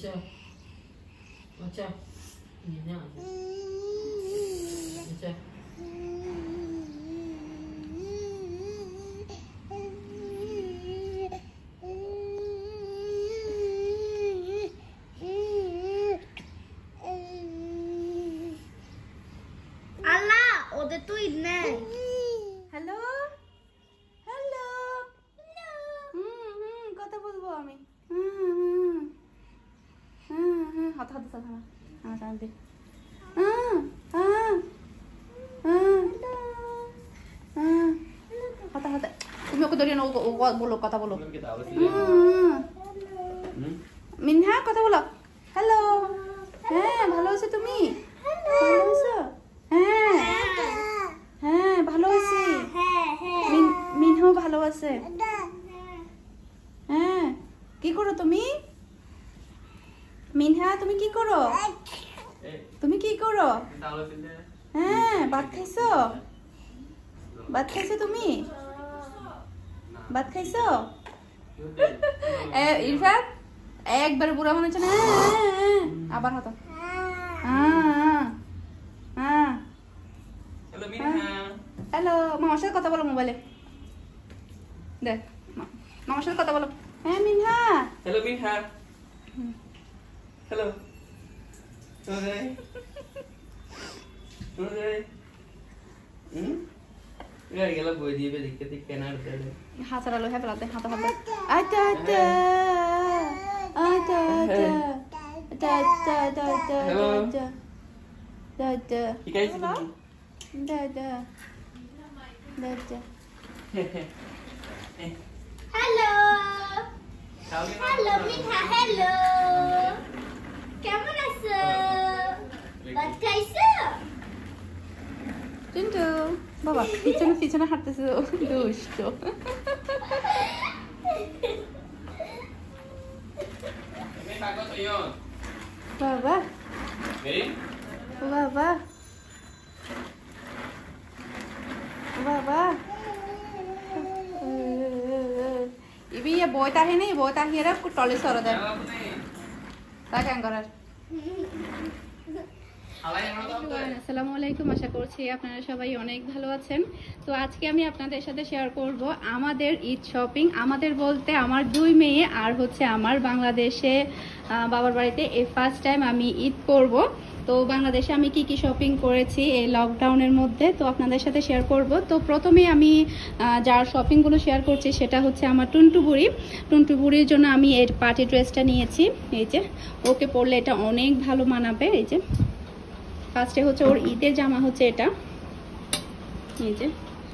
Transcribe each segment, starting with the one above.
আচ্ছা আচ্ছা আচ্ছা আল্লাহ ওদের তো ঈদ নেই। হ্যালো হ্যালো কথা বলবো আমি হাত হাত হাত হাত হাত দে হাত হাত তুমি ওকে ধরিয়ে নাও বলো কথা বলো মিনহা কথা বলো হ্যালো হ্যাঁ ভালো আছো তুমি ভালো আছো হ্যাঁ হ্যাঁ ভালো আছি মিনহাও ভালো আছে হ্যাঁ কি করো তুমি মিনহা তুমি কি করো তুমি কি করো হ্যাঁ ভাত খাইছো তুমি ভাত খাইছো ইরফাত একবার বুড়া মনে হচ্ছে না আবার হতো হ্যালো মামার সাথে কথা বলো মোবাইলে দেখ মামার সাথে কথা বলো হ্যাঁ মিনহা হ্যালো মিনহা হ্যালো গেল বই দিবে দেখতে দেখতে না হাত আলো হ্যাঁ বলতে হাত হাত আচ্ছা আচ্ছা আচ্ছা আচ্ছা আচ্ছা আচ্ছা আচ্ছা আচ্ছা কি খাইছিস দাদা দাদা হ্যালো হ্যালো মিঠা হ্যালো কেমন আছো ভাত খাইছো কিন্তু বাবা পিছনে হাঁটতেছে দুষ্ট বাবা বাবা বাবা ibi ya boy tahi nahi boy tahi era ku tole soro de ta কেন করার আসসালামু আলাইকুম আশা করছি আপনারা সবাই অনেক ভালো আছেন তো আজকে আমি আপনাদের সাথে শেয়ার করব আমাদের ঈদ শপিং আমাদের বলতে আমার দুই মেয়ে আর হচ্ছে আমার বাংলাদেশে বাবার বাড়িতে এই ফার্স্ট টাইম আমি ঈদ করব তো বাংলাদেশে আমি কি কি শপিং করেছি এই লকডাউনের মধ্যে তো আপনাদের সাথে শেয়ার করব তো প্রথমে আমি যার শপিংগুলো শেয়ার করছি সেটা হচ্ছে আমার টুনটুবুড়ির জন্য আমি এর পার্টি ড্রেসটা নিয়েছি এই যে ওকে পরলে এটা অনেক ভালো মানাবে এই যে ফার্স্টে হচ্ছে ওর ঈদের জামা হচ্ছে এটা এই যে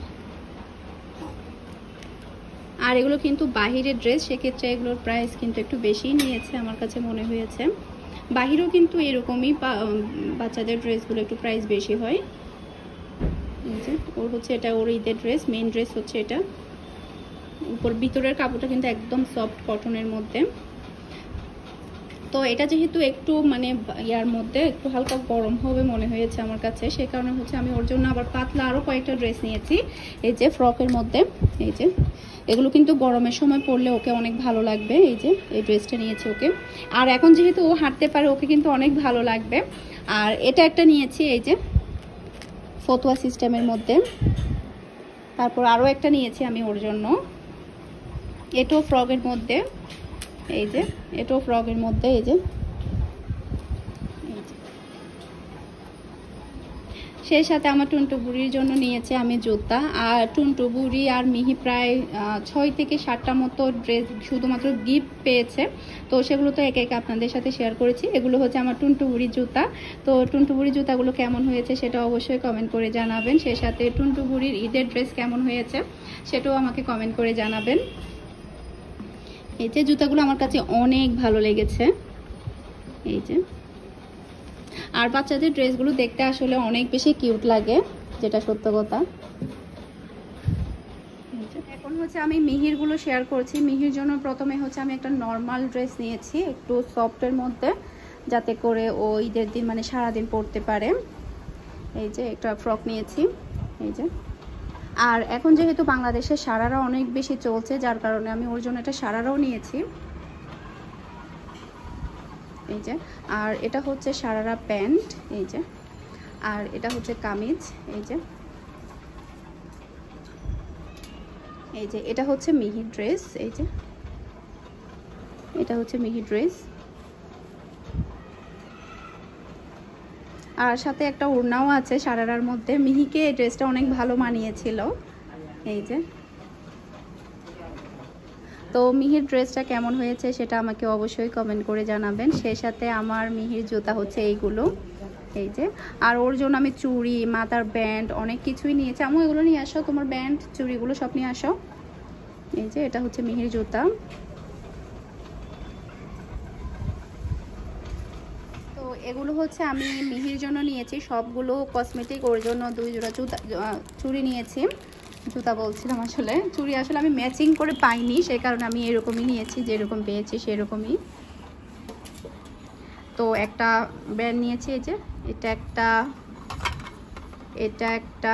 আর এগুলো কিন্তু বাহিরের ড্রেস সেক্ষেত্রে এগুলোর প্রাইস কিন্তু একটু বেশিই নিয়েছে আমার কাছে মনে হয়েছে বাহিরেও কিন্তু এরকমই বাচ্চাদের ড্রেসগুলো একটু প্রাইস বেশি হয় এই যে ওর হচ্ছে এটা ওর ঈদের ড্রেস মেইন ড্রেস হচ্ছে এটা উপর ভিতরের কাপড়টা কিন্তু একদম সফট কটনের মধ্যে তো এটা যেহেতু একটু মানে ইয়ার মধ্যে একটু হালকা গরম হবে মনে হয়েছে আমার কাছে সেই কারণে হচ্ছে আমি ওর জন্য আবার পাতলা আরও কয়েকটা ড্রেস নিয়েছি এই যে ফ্রকের মধ্যে এই যে এগুলো কিন্তু গরমের সময় পরলে ওকে অনেক ভালো লাগবে এই যে এই ড্রেসটা নিয়েছি ওকে আর এখন যেহেতু ও হাঁটতে পারে ওকে কিন্তু অনেক ভালো লাগবে আর এটা একটা নিয়েছি এই যে ফতুয়া সিস্টেমের মধ্যে তারপর আরও একটা নিয়েছি আমি ওর জন্য এটাও ফ্রকের মধ্যে এই যে এটাও ফ্রকের মধ্যে এই যে সেই সাথে আমার টুনটুবুড়ির জন্য নিয়েছি আমি জুতা আর টুনটুবুড়ি আর মিহি প্রায় 6 থেকে 7টা মতো ড্রেস শুধুমাত্র গিফট পেয়েছে তো সেগুলো তো একে একে আপনাদের সাথে শেয়ার করেছি এগুলো হচ্ছে আমার টুনটুবুড়ির জুতা তো টুনটুবুড়ির জুতাগুলো কেমন হয়েছে সেটা অবশ্যই কমেন্ট করে জানাবেন সেই সাথে টুনটুবুড়ির ঈদের ড্রেস কেমন হয়েছে সেটাও আমাকে কমেন্ট করে জানাবেন এই যে জুতাগুলো আমার কাছে অনেক ভালো লেগেছে এই যে আর বাচ্চাদের ড্রেসগুলো দেখতে আসলে অনেক বেশি কিউট লাগে যেটা সত্য কথা এখন হচ্ছে আমি মিহিরগুলো শেয়ার করছি মিহির জন্য প্রথমে হচ্ছে আমি একটা নর্মাল ড্রেস নিয়েছি একটু সফটের মধ্যে যাতে করে ও ঈদের দিন মানে সারাদিন পরতে পারে এই যে একটা ফ্রক নিয়েছি এই যে আর এখন যেহেতু বাংলাদেশে সারারা অনেক বেশি চলছে যার কারণে আমি ওর জন্য একটা সারারাও নিয়েছি এই যে। আর এটা হচ্ছে সারারা প্যান্ট, এই যে। আর এটা হচ্ছে কামিজ, এই যে। এই যে এটা হচ্ছে মিহি ড্রেস, এই যে এটা হচ্ছে মিহি ড্রেস। আর সাথে একটা ওড়নাও আছে সারারার মধ্যে। মিহিকে এই ড্রেসটা অনেক ভালো মানিয়েছিল, এই যে। তো মিহির ড্রেসটা কেমন হয়েছে সেটা আমাকে অবশ্যই কমেন্ট করে জানাবেন। সেই সাথে আমার মিহির জুতা হচ্ছে এইগুলো, এই যে। আর ওর জন্য আমি চুড়ি, মাথার ব্যান্ড অনেক কিছুই নিয়েছি। আমি এগুলো নিয়ে আসো, তোমার ব্যান্ড চুড়িগুলো সব নিয়ে আসো। এই যে এটা হচ্ছে মিহির জুতা। তো এগুলো হচ্ছে আমি মিহির জন্য নিয়েছি সবগুলো কসমেটিক। ওর জন্য 2 জোড়া চুড়ি নিয়েছি, জুতা বলছিলাম আসলে, চুড়ি আসলে আমি ম্যাচিং করে পাইনি, সেই কারণে আমি এরকমই নিয়েছি, যেরকম পেয়েছি সেরকমই। তো একটা ব্যান্ড নিয়েছি, এই যে এটা একটা, এটা একটা,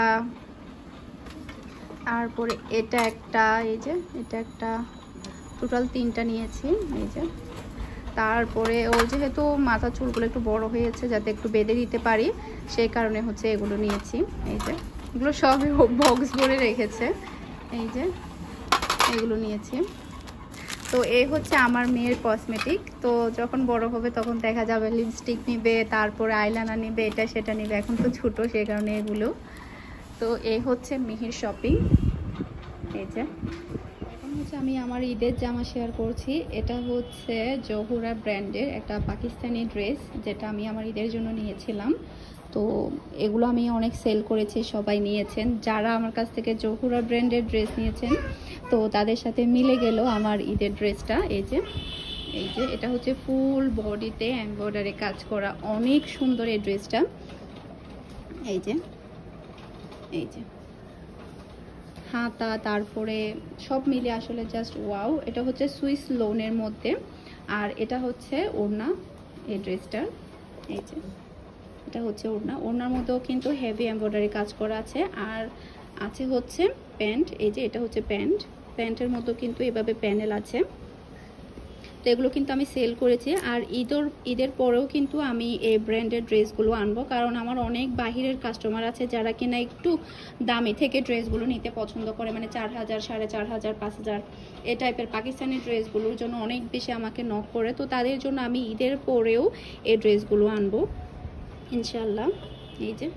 তারপরে এটা একটা, এই যে এটা একটা, টোটাল 3টা নিয়েছি, এই যে। তারপরে ও যেহেতু মাথা চুলগুলো একটু বড় হয়েছে, যাতে একটু বেঁধে দিতে পারি, সেই কারণে হচ্ছে এগুলো নিয়েছি, এই যে। এগুলো সবই বক্স ভরে রেখেছে, এই যে এগুলো নিয়েছি। তো এই হচ্ছে আমার মেয়ের কসমেটিক। তো যখন বড় হবে তখন দেখা যাবে লিপস্টিক নিবে, তারপরে আইলাইনার নিবে, এটা সেটা নিবে। এখন তো ছোটো, সেই কারণে এগুলো। তো এই হচ্ছে মিহির শপিং, এই যে। এখন হচ্ছে আমি আমার ঈদের জামা শেয়ার করছি। এটা হচ্ছে জহুরা ব্র্যান্ডের একটা পাকিস্তানি ড্রেস, যেটা আমি আমার ঈদের জন্য নিয়েছিলাম। তো এগুলো আমি অনেক সেল করেছি, সবাই নিয়েছেন। যারা আমার কাছ থেকে জহুরা ব্র্যান্ডের ড্রেস নিয়েছেন তো তাদের সাথে মিলে গেল আমার ঈদের ড্রেসটা, এই যে। এই যে এটা হচ্ছে ফুল বডিতে এমব্রয়ডারি কাজ করা, অনেক সুন্দর এই ড্রেসটা, এই যে। এই যে হাতা, তারপরে সব মিলে আসলে জাস্ট ওয়াও। এটা হচ্ছে সুইস লোনের মধ্যে, আর এটা হচ্ছে ওড়না এই ড্রেসটার, এই যে এটা হচ্ছে ওড়না। ওড়নার মধ্যেও কিন্তু হেভি এমব্রয়ডারি কাজ করা আছে। আর আছে হচ্ছে প্যান্ট, এই যে এটা হচ্ছে প্যান্ট। প্যান্টের মধ্যেও কিন্তু এভাবে প্যানেল আছে। তো এগুলো কিন্তু আমি সেল করেছি। আর ঈদের পরেও কিন্তু আমি এই ব্র্যান্ডের ড্রেসগুলো আনবো, কারণ আমার অনেক বাহিরের কাস্টমার আছে যারা কিনা একটু দামি থেকে ড্রেসগুলো নিতে পছন্দ করে, মানে 4000, 4500, 5000 এই টাইপের পাকিস্তানি ড্রেসগুলোর জন্য অনেক বেশি আমাকে নক করে। তো তাদের জন্য আমি ঈদের পরেও এই ড্রেসগুলো আনবো ইনশাল্লাহ। এই যে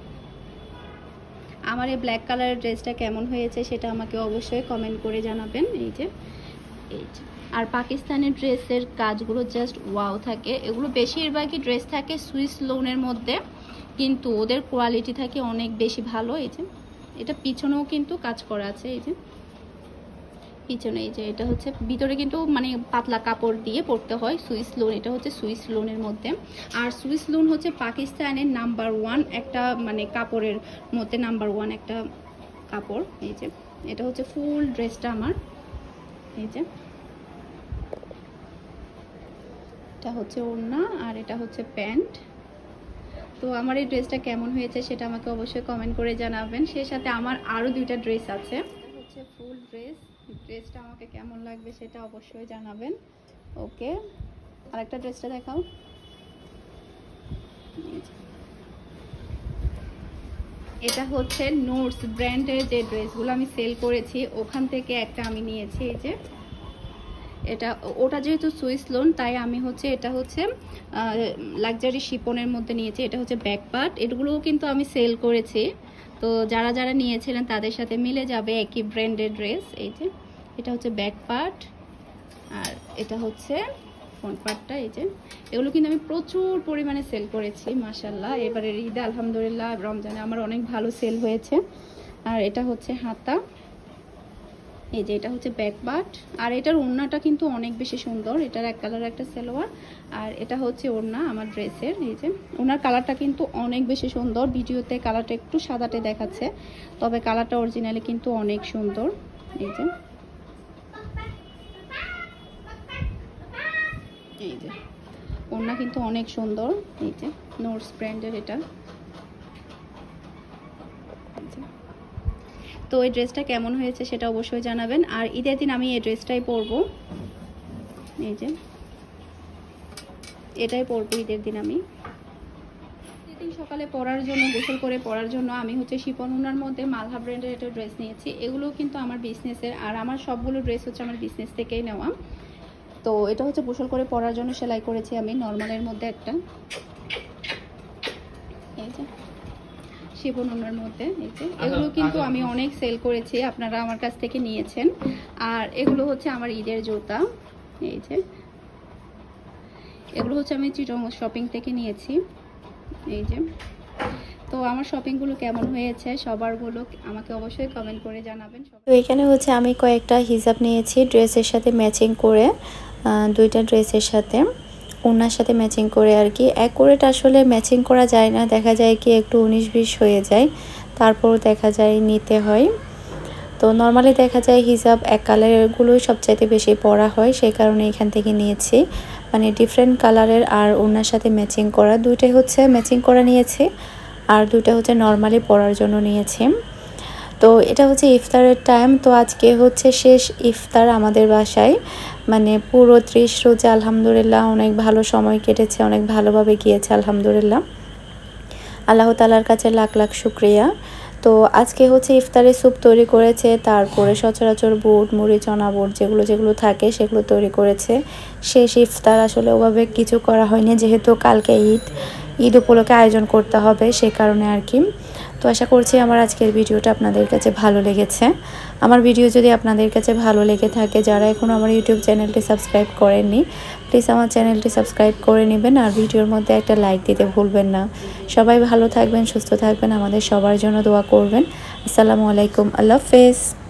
আমার এই ব্ল্যাক কালারের ড্রেসটা কেমন হয়েছে সেটা আমাকে অবশ্যই কমেন্ট করে জানাবেন, এই যে। এই যে আর পাকিস্তানি ড্রেসের কাজগুলো জাস্ট ওয়াও থাকে। এগুলো বেশিরভাগই ড্রেস থাকে সুইস লোনের মধ্যে, কিন্তু ওদের কোয়ালিটি থাকে অনেক বেশি ভালো। এই যে এটা পিছনেও কিন্তু কাজ করা আছে, এই যে পিছনে, এই যে এটা হচ্ছে ভিতরে কিন্তু মানে পাতলা কাপড় দিয়ে পরতে হয় সুইস লোন। এটা হচ্ছে সুইস লোনের মধ্যে। আর সুইস লোন হচ্ছে পাকিস্তানের নাম্বার 1 একটা, মানে কাপড়ের মধ্যে নাম্বার 1 একটা কাপড়। এই যে এটা হচ্ছে ফুল ড্রেসটা আমার, এই যে এটা হচ্ছে ওড়না, আর এটা হচ্ছে প্যান্ট। তো আমার এই ড্রেসটা কেমন হয়েছে সেটা আমাকে অবশ্যই কমেন্ট করে জানাবেন। সেই সাথে আমার আরও 2টা ড্রেস আছে, এটা হচ্ছে ফুল ড্রেস। ড্রেসটা আমাকে কেমন লাগবে সেটা অবশ্যই জানাবেন। ওকে, আরেকটা ড্রেসটা দেখাও। এটা হচ্ছে নোটস ব্র্যান্ডের যে ড্রেসগুলো আমি সেল করেছি ওখান থেকে একটা আমি নিয়েছি, এই যে এটা। ওটা যেহেতু সুইস লোন তাই আমি হচ্ছে এটা হচ্ছে লাক্সারি শিপনের মধ্যে নিয়েছি। এটা হচ্ছে ব্যাক পার্ট, এগুলোও কিন্তু আমি সেল করেছি। তো যারা যারা নিয়েছিলেন তাদের সাথে মিলে যাবে একই ব্র্যান্ডের ড্রেস। এই যে এটা হচ্ছে ব্যাক পার্ট, আর এটা হচ্ছে ফ্রন্ট পার্টটা। এই যে এগুলো কিন্তু আমি প্রচুর পরিমাণে সেল করেছি মাশাআল্লাহ। এবারের ঈদে আলহামদুলিল্লাহ রমজানে আমার অনেক ভালো সেল হয়েছে। আর এটা হচ্ছে হাতা, এই যে এটা হচ্ছে ব্যাক পার্ট। আর এটার ওড়নাটা কিন্তু অনেক বেশি সুন্দর। এটার এক কালার একটা সালোয়ার, আর এটা হচ্ছে ওড়না আমার ড্রেসের। এই যে ওড়নার কালারটা কিন্তু অনেক বেশি সুন্দর। ভিডিওতে কালারটা একটু সাদাটে দেখাচ্ছে, তবে কালারটা অরিজিনালি কিন্তু অনেক সুন্দর। এই যে এই যে ওড়না কিন্তু অনেক সুন্দর। এই যে নোটস ব্র্যান্ডের এটা। তো এই ড্রেসটা কেমন হয়েছে সেটা অবশ্যই জানাবেন। আর ঈদের দিন আমি এই ড্রেসটাই পরবো। এই যে এটাই পরবো ঈদের দিন আমি। সেদিন সকালে পরার জন্য, গোসল করে পরার জন্য আমি হচ্ছে শিফন ওনার মধ্যে মালহা ব্র্যান্ডের একটা ড্রেস নিয়েছি। এগুলো কিন্তু আমার বিজনেসের, আর আমার সবগুলো ড্রেস হচ্ছে আমার বিজনেস থেকেই নেওয়া। তো এটা হচ্ছে গোসল করে পরার জন্য সেলাই করেছি আমি নর্মালের মধ্যে একটা, এই যে শিফন ওনার মধ্যে। এই যে এগুলো কিন্তু আমি অনেক সেল করেছি, আপনারা আমার কাছ থেকে নিয়েছেন। আর এগুলো হচ্ছে আমার ঈদের জুতা, এই যে এগুলো হচ্ছে আমি চিটং শপিং থেকে নিয়েছি। এই যে, তো আমার শপিংগুলো কেমন হয়েছে সবারগুলো আমাকে অবশ্যই কমেন্ট করে জানাবেন। তো এখানে হচ্ছে আমি কয়েকটা হিজাব নিয়েছি ড্রেসের সাথে ম্যাচিং করে, দুইটা ড্রেসের সাথে ওনার সাথে ম্যাচিং করে আর কি। অ্যাকুরেট আসলে ম্যাচিং করা যায় না, দেখা যায় কি একটু 19-20 হয়ে যায়, তারপর দেখা যায় নিতে হয়। তো নর্মালি দেখা যায় হিজাব এক কালারেরগুলোই সবচাইতে বেশি পরা হয়, সেই কারণে এখান থেকে নিয়েছি। মানে ডিফারেন্ট কালারের আর ওনার সাথে ম্যাচিং করা, দুইটাই হচ্ছে ম্যাচিং করা নিয়েছি, আর দুইটা হচ্ছে নর্মালি পরার জন্য নিয়েছি। তো এটা হচ্ছে ইফতারের টাইম। তো আজকে হচ্ছে শেষ ইফতার আমাদের বাসায়, মানে পুরো 30 রোজা আলহামদুলিল্লাহ অনেক ভালো সময় কেটেছে, অনেক ভালোভাবে গিয়েছে আলহামদুলিল্লাহ। আল্লাহ তাআলার কাছে লাখ লাখ শুকরিয়া। তো আজকে হচ্ছে ইফতারে স্যুপ তৈরি করেছে, তারপরে সচরাচর বুট, মুড়ি, চনা বুট যেগুলো থাকে সেগুলো তৈরি করেছে। শেষ ইফতার আসলে ওভাবে কিছু করা হয়নি, যেহেতু কালকে ঈদ উপলক্ষে আয়োজন করতে হবে, সেই কারণে আর কি। তো আশা করছি আমার আজকের ভিডিওটা আপনাদের কাছে ভালো লেগেছে। আমার ভিডিও যদি আপনাদের কাছে ভালো লেগে থাকে, যারা এখনও আমার ইউটিউব চ্যানেলটি সাবস্ক্রাইব করেননি প্লিজ আমার চ্যানেলটি সাবস্ক্রাইব করে নেবেন, আর ভিডিওর মধ্যে একটা লাইক দিতে ভুলবেন না। সবাই ভালো থাকবেন, সুস্থ থাকবেন, আমাদের সবার জন্য দোয়া করবেন। আসসালামু আলাইকুম, আল্লাহ হাফেজ।